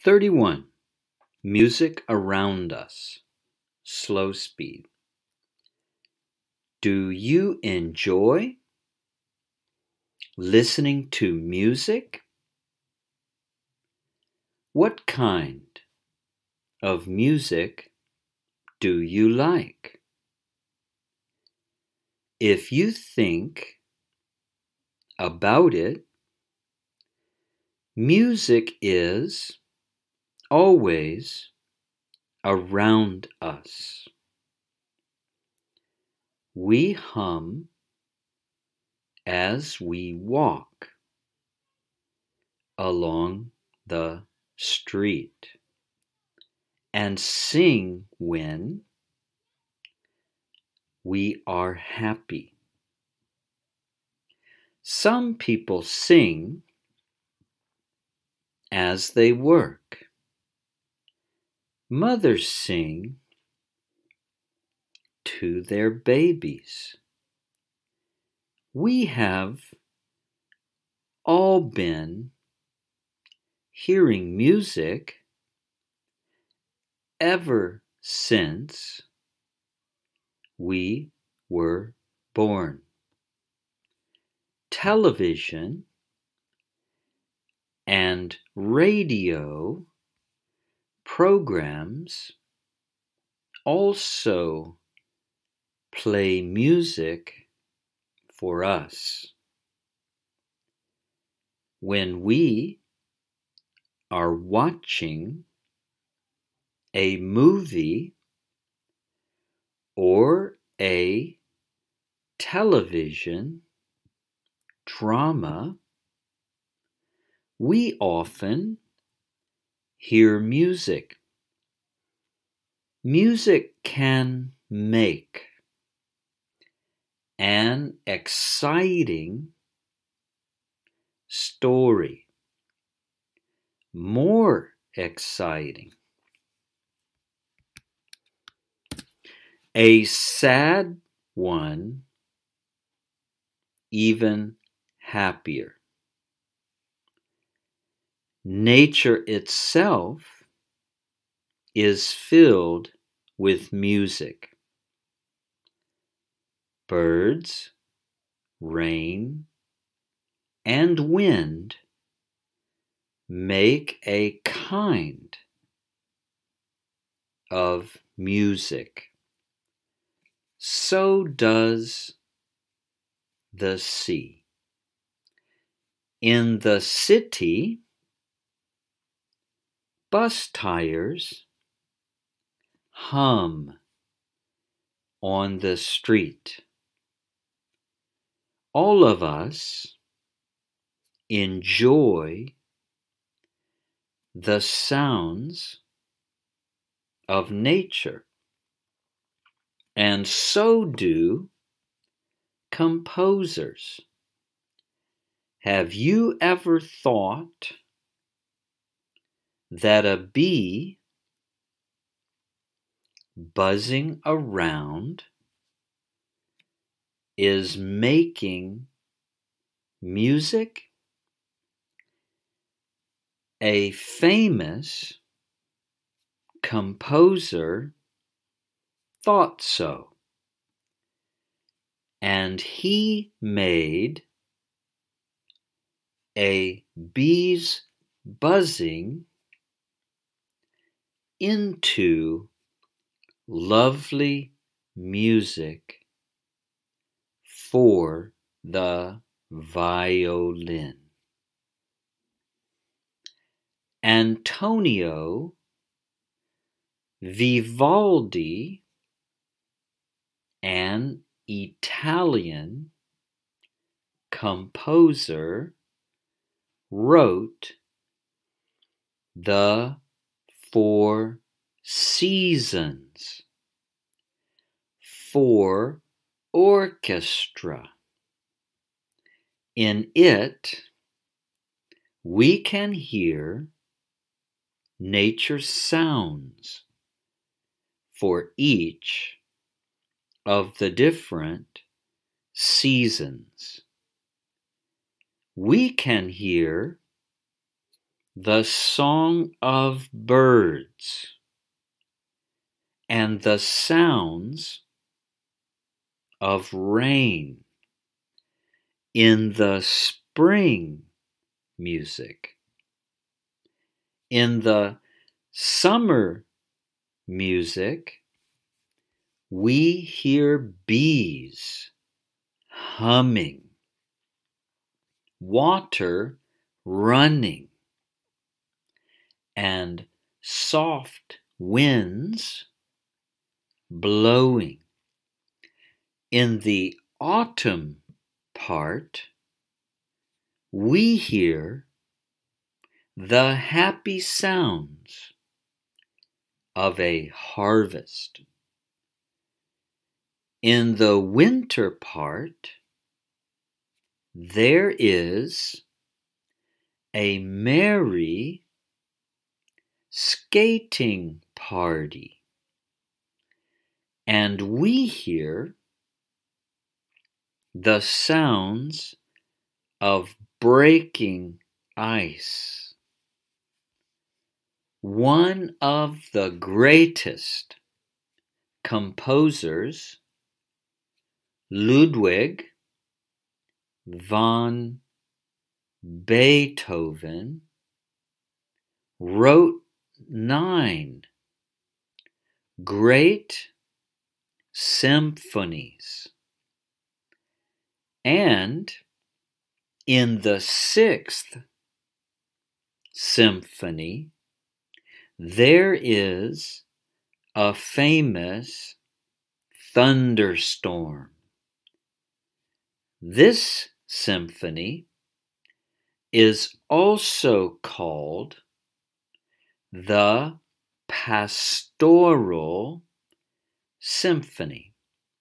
31. Music around us. Slow speed. Do you enjoy listening to music? What kind of music do you like? If you think about it, music is always around us. We hum as we walk along the street and sing when we are happy. Some people sing as they work. Mothers sing to their babies. We have all been hearing music ever since we were born. Television and radio programs also play music for us. When we are watching a movie or a television drama, we often hear music. Music can make an exciting story more exciting, a sad one even happier. Nature itself is filled with music. Birds, rain, and wind make a kind of music. So does the sea. In the city, bus tires hum on the street. All of us enjoy the sounds of nature, and so do composers. Have you ever thought that a bee buzzing around is making music? A famous composer thought so, and he made a bee's buzzing into lovely music for the violin. Antonio Vivaldi, an Italian composer, wrote the Four Seasons for orchestra. In it, we can hear nature's sounds for each of the different seasons. We can hear the song of birds, and the sounds of rain in the spring music. In the summer music, we hear bees humming, water running, and soft winds blowing. In the autumn part, we hear the happy sounds of a harvest. In the winter part, there is a merry skating party, and we hear the sounds of breaking ice. One of the greatest composers, Ludwig van Beethoven, wrote 9 great symphonies. And in the 6th symphony, there is a famous thunderstorm. This symphony is also called the Pastoral Symphony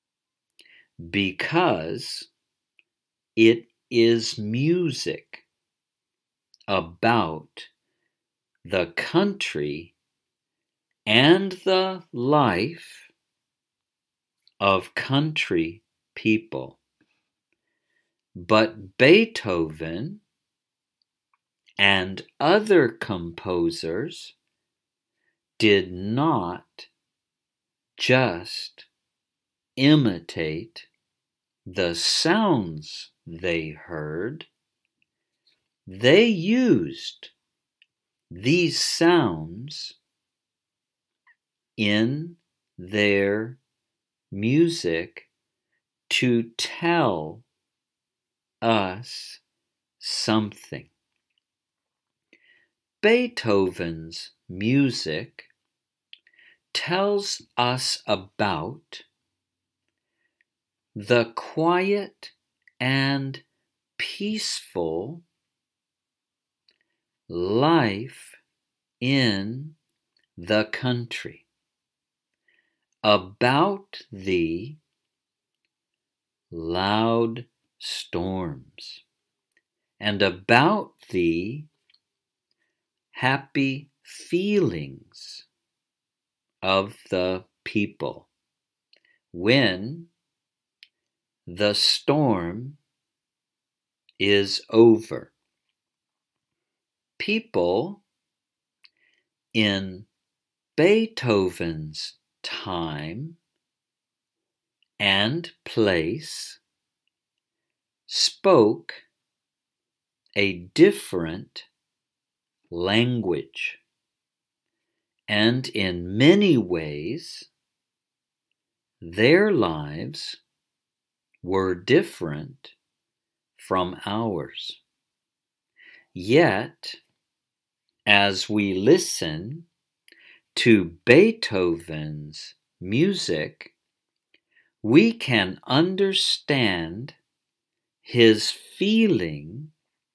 because it is music about the country and the life of country people. But Beethoven and other composers did not just imitate the sounds they heard. They used these sounds in their music to tell us something. Beethoven's music tells us about the quiet and peaceful life in the country, about the loud storms, and about the happy feelings of the people when the storm is over. People in Beethoven's time and place spoke a different language, and in many ways their lives were different from ours. Yet, as we listen to Beethoven's music, we can understand his feeling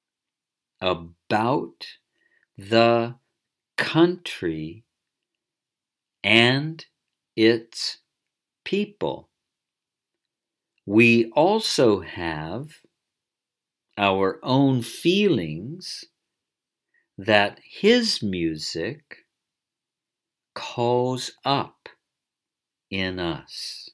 about the country and its people. We also have our own feelings that his music calls up in us.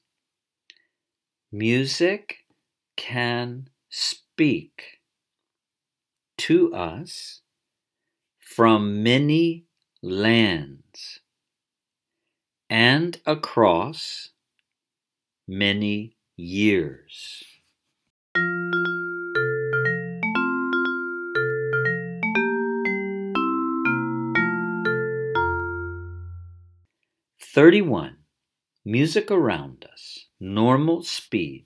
Music can speak to us from many lands and across many years. "31. Music around us. Normal speed.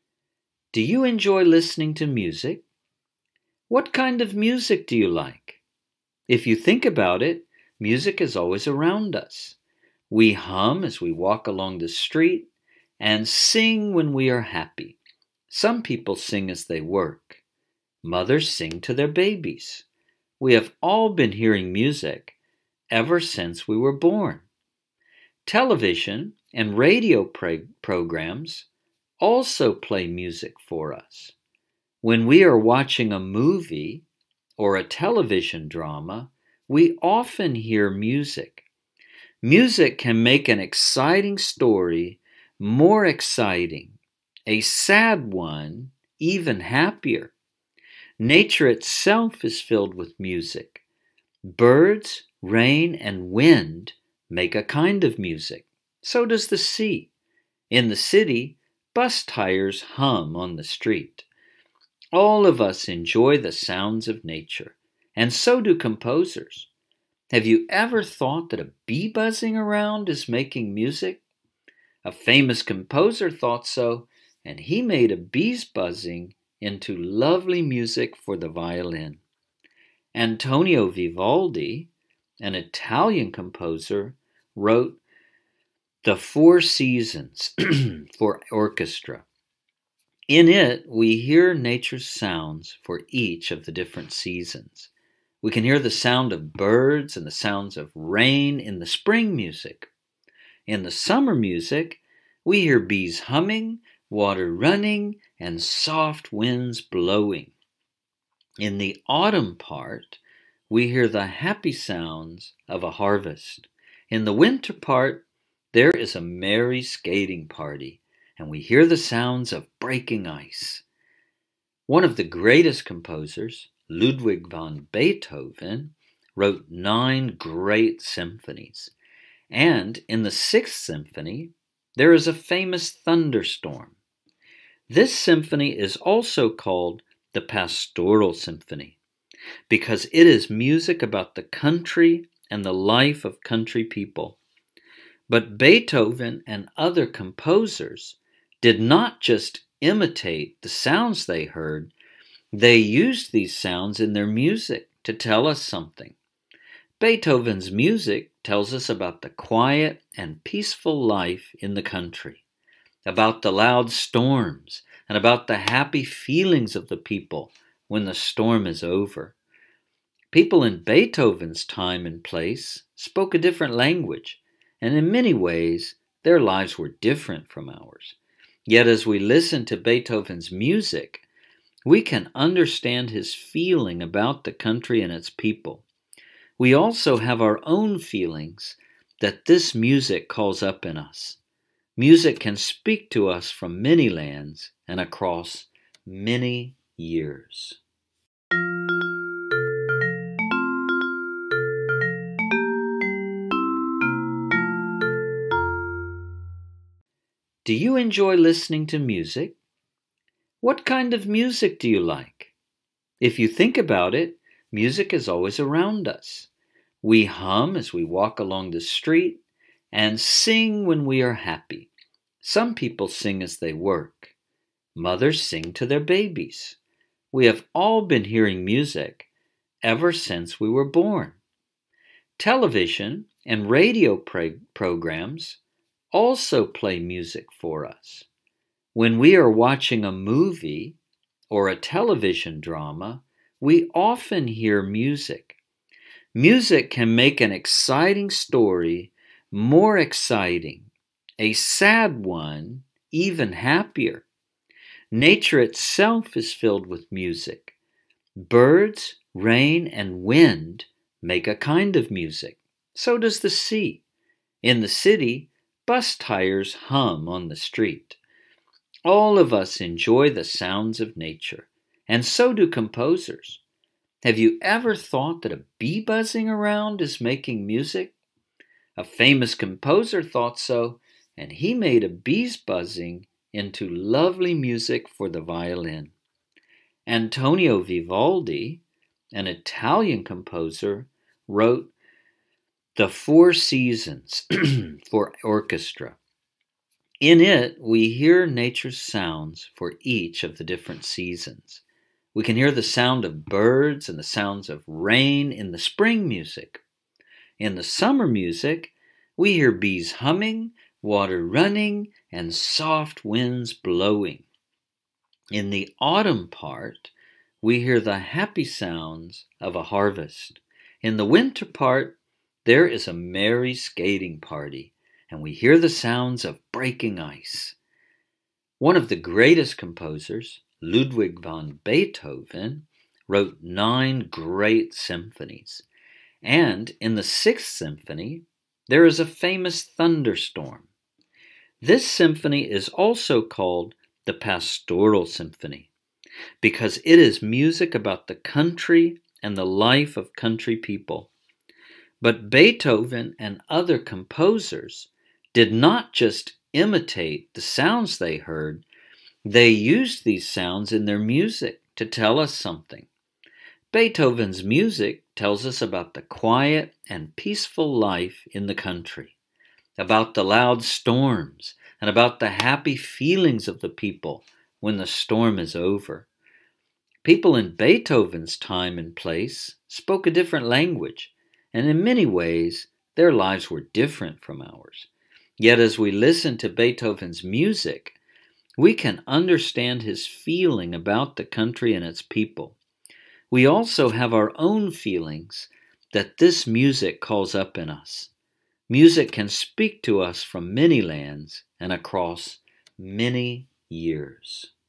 Do you enjoy listening to music? What kind of music do you like? If you think about it, music is always around us. We hum as we walk along the street and sing when we are happy. Some people sing as they work. Mothers sing to their babies. We have all been hearing music ever since we were born. Television and radio programs also play music for us. When we are watching a movie or a television drama, we often hear music. Music can make an exciting story more exciting, a sad one even happier. Nature itself is filled with music. Birds, rain, and wind make a kind of music. So does the sea. In the city, bus tires hum on the street. All of us enjoy the sounds of nature, and so do composers. Have you ever thought that a bee buzzing around is making music? A famous composer thought so, and he made a bee's buzzing into lovely music for the violin. Antonio Vivaldi, an Italian composer, wrote The Four Seasons for orchestra. In it, we hear nature's sounds for each of the different seasons. We can hear the sound of birds and the sounds of rain in the spring music. In the summer music, we hear bees humming, water running, and soft winds blowing. In the autumn part, we hear the happy sounds of a harvest. In the winter part, there is a merry skating party, and we hear the sounds of breaking ice. One of the greatest composers, Ludwig van Beethoven, wrote 9 great symphonies. And in the 6th symphony, there is a famous thunderstorm. This symphony is also called the Pastoral Symphony because it is music about the country and the life of country people. But Beethoven and other composers did not just imitate the sounds they heard, they used these sounds in their music to tell us something. Beethoven's music tells us about the quiet and peaceful life in the country, about the loud storms, and about the happy feelings of the people when the storm is over. People in Beethoven's time and place spoke a different language, and in many ways, their lives were different from ours. Yet as we listen to Beethoven's music, we can understand his feeling about the country and its people. We also have our own feelings that this music calls up in us. Music can speak to us from many lands and across many years. Do you enjoy listening to music? What kind of music do you like? If you think about it, music is always around us. We hum as we walk along the street and sing when we are happy. Some people sing as they work. Mothers sing to their babies. We have all been hearing music ever since we were born. Television and radio programs also play music for us. When we are watching a movie or a television drama, we often hear music. Music can make an exciting story more exciting, a sad one even happier. Nature itself is filled with music. Birds, rain, and wind make a kind of music. So does the sea. In the city, bus tires hum on the street. All of us enjoy the sounds of nature, and so do composers. Have you ever thought that a bee buzzing around is making music? A famous composer thought so, and he made a bee's buzzing into lovely music for the violin. Antonio Vivaldi, an Italian composer, wrote The Four Seasons for orchestra. In it, we hear nature's sounds for each of the different seasons. We can hear the sound of birds and the sounds of rain in the spring music. In the summer music, we hear bees humming, water running, and soft winds blowing. In the autumn part, we hear the happy sounds of a harvest. In the winter part, there is a merry skating party, and we hear the sounds of breaking ice. One of the greatest composers, Ludwig van Beethoven, wrote 9 great symphonies. And in the 6th symphony, there is a famous thunderstorm. This symphony is also called the Pastoral Symphony because it is music about the country and the life of country people. But Beethoven and other composers did not just imitate the sounds they heard, they used these sounds in their music to tell us something. Beethoven's music tells us about the quiet and peaceful life in the country, about the loud storms, and about the happy feelings of the people when the storm is over. People in Beethoven's time and place spoke a different language, and in many ways their lives were different from ours. Yet as we listen to Beethoven's music, we can understand his feeling about the country and its people. We also have our own feelings that this music calls up in us. Music can speak to us from many lands and across many years.